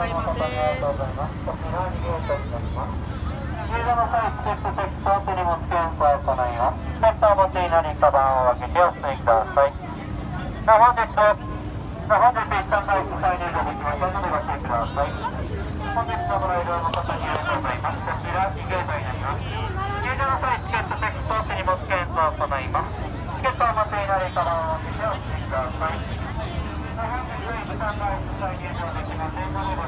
さいませ。 入場の際、チケットチェックと手荷物検査を行います。チケットをお持ちになり、カバンを開けてお進みください。本日スタンバイス再入場できませんのでご注意ください。本日のご来場の方にありがとうございます。こちら2ゲートになります。入場の際、チケットチェックと手荷物検査を行います。チケットをお持ちになり、カバンを開けてお進みください。本日スタンバイス再入場できませんので